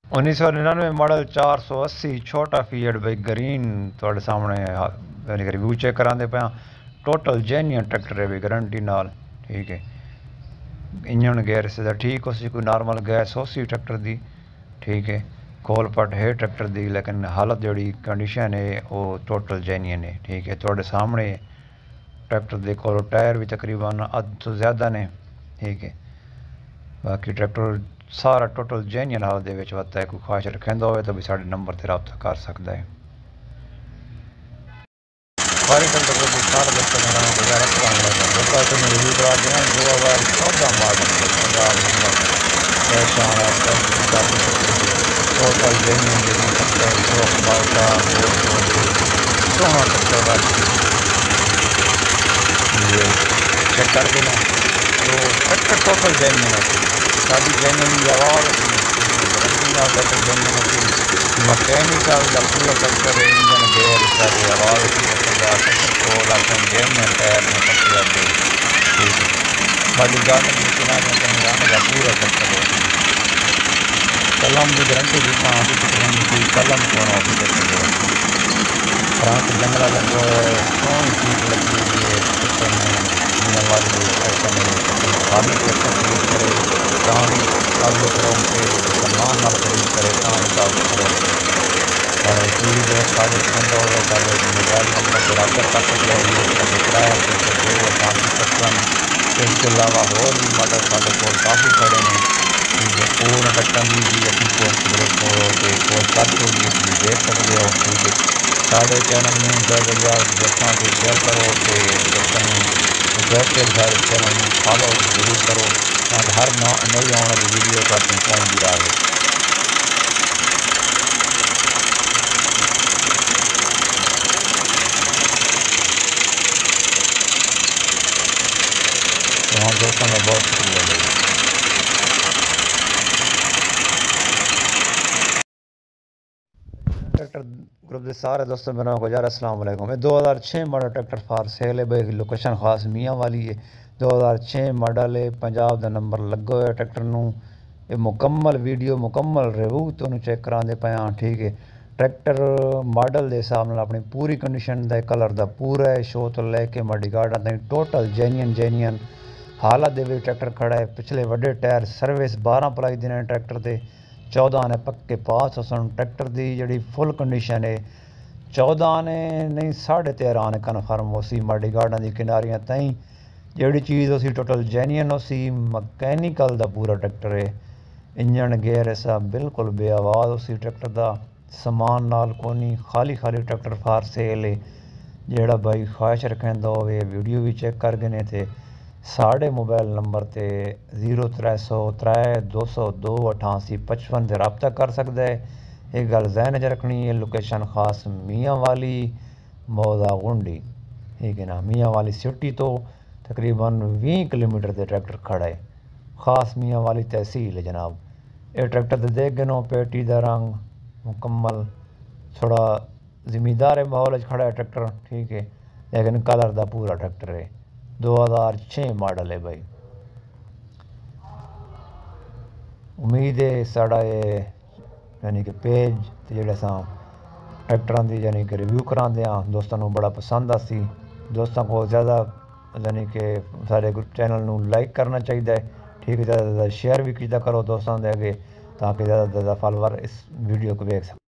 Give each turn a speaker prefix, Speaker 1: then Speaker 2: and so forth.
Speaker 1: 1999 model 480 छोटा fiat भाई green थोड़े सामने यानी कि रिव्यू चेक करांदे पे टोटल जेन्युइन ट्रैक्टर है भाई गारंटी नाल। ठीक है, इंजन गेयर से ठीक उसी कोई नॉर्मल गैस हो सी ट्रैक्टर दी। ठीक है, खोल पट है ट्रैक्टर दी लेकिन हालत जड़ी कंडीशन है वो टोटल जेन्युइन है। ठीक है, थोड़े सामने ट्रैक्टर दे कोल टायर भी तकरीबन अध तो ज़्यादा ने। ठीक है, बाकी ट्रैक्टर सारा टोटल जेन्युइन हालत दे विच वत्ता है। कोई ख्वाहिश रखेंदा होवे तो भी साडे नंबर ते राब्ता कर सकदा है। सारे ट्रैक्टर को सारा दोस्तों मेरा गुजारा करांगा दोस्तों तो मैं रिव्यू करा दिया 2014 मॉडल पंजाब नंबर पहचान टोटल जेन्युइन जेन्युइन ट्रैक्टर शौक बाटा सोना ट्रैक्टर ये चेक कर देना तो ट्रैक्टर टोटल जेन्युइन होती सारी जेन्युइन की आवाज़ होती गारंटी ना ट्रैक्टर जेन्युइन होती मैकेनिकल का पूरा ट्रैक्टर इंजन गेयर सारी आवाज़ होती ट्रैक्टर का ट्रैक्टर को लाखन जेन्युइन टायर में पट्टी आती। ठीक है, बॉडी गार्ड में किनारे कनारे का पूरा ट्रैक्टर होती कलम की गारंटी देता कोई कलम कौन होती ट्रैक्टर फ्रंट जंगला लगा है सोनी सीट लगी हुई है ट्रैक्टर में मियाँ वाली ऐसा नहीं ट्रैक्टर में खाली ट्रैक्टर खरीद करे तानी कागज करो पे सम्मान नाल खरीद करे तानी कागज करो और कोई दोस्त कागज करता हो सारे मोबाइल नंबर पर रब्ता कर सकते हो। ये साढ़े किराया ट्रैक्टर 2 इसके अलावा और भी मॉडल साढ़े को काफ़ी खड़े हैं। ठीक है, पूर्ण ट्रैक्टर भी अपनी पोस्ट पोस्ट करके भी देख सकते हो। ठीक है, साढ़े चैनल में ज़्यादा से ज़्यादा दोस्तों से शेयर करो तो दोस्तों रिक्वेस्ट है सारे चैनल में फॉलो जरूर करो ताकि हर नई आने वाली वीडियो तो अपनी पहुँचती रहे। तमाम दोस्तों का बहुत शुक्रिया भाई। ट्रैक्टर ग्रुप के सारे दोस्तों मेरा गुजार अस्सलाम वालेकुम। 2006 मॉडल ट्रैक्टर फार सेल है भाई लोकेशन खास मियाँ वाली है 2006 मॉडल है पंजाब का नंबर लगा हुआ ट्रैक्टर नूं। ये मुकम्मल वीडियो मुकम्मल रिव्यू तो चेक करांदे पे। ठीक है, ट्रैक्टर मॉडल के हिसाब नाल अपनी पूरी कंडीशन का कलर का पूरा है शो तो लैके मडी गार्डन ताईं टोटल जेन्युइन हालत दे ट्रैक्टर खड़ा है। पिछले वड्डे टायर सर्विस 12 पलाई देने ट्रैक्टर से 14 ने पक्के पास सन ट्रैक्टर की जी फुल कंडीशन है 14 ने नहीं 13.5 ने कन्फर्म हो सी मडी गार्डन की किनारियां ताईं जी चीज़ उसी टोटल जेन्युइन हो सी मकैनिकल का पूरा ट्रैक्टर है। इंजन गेयर ऐसा बिल्कुल बेआवाज़ उसी ट्रैक्टर का समान नाल कोनी खाली खाली ट्रैक्टर फार सेल है। जेड़ा भाई ख्वाहिश रखेंदा होवे वीडियो भी चेक कर गए थे साढ़े मोबाइल नंबर ते 0303 202 8855 से रब्ता कर सकता है। एक गल जहन च रखनी है लोकेशन खास मियाँ वाली मौदा गुंडी। ठीक है ना, मियाँ वाली सिटी तो तकरीबन 20 किलोमीटर से ट्रैक्टर खड़ा है खास मियाँ वाली तहसील है जनाब। ये ट्रैक्टर तो देख गए नो पेटी का रंग मुकम्मल थोड़ा ज़िम्मेदार माहौल खड़ा है ट्रैक्टर। ठीक है, लेकिन कलर का पूरा ट्रैक्टर है 2006 मॉडल है भाई। उम्मीद है साढ़ा ये यानी कि पेज जोड़े अस ट्रैक्टर की यानी कि रिव्यू कराते हैं दोस्तों को बड़ा पसंद आसी। दोस्तों को ज़्यादा यानी कि सारे चैनल को लाइक करना चाहिए। ठीक है, ज़्यादा से ज़्यादा शेयर भी किया करो दोस्तों के अगे ताकि ज़्यादा से ज़्यादा फॉलोवर इस वीडियो को देख सकें।